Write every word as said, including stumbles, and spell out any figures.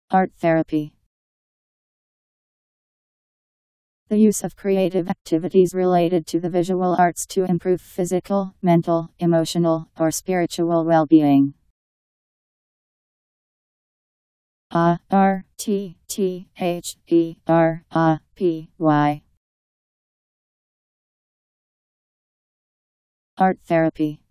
Art therapy. The use of creative activities related to the visual arts to improve physical, mental, emotional, or spiritual well-being. A R T T H E R A P Y. Art therapy.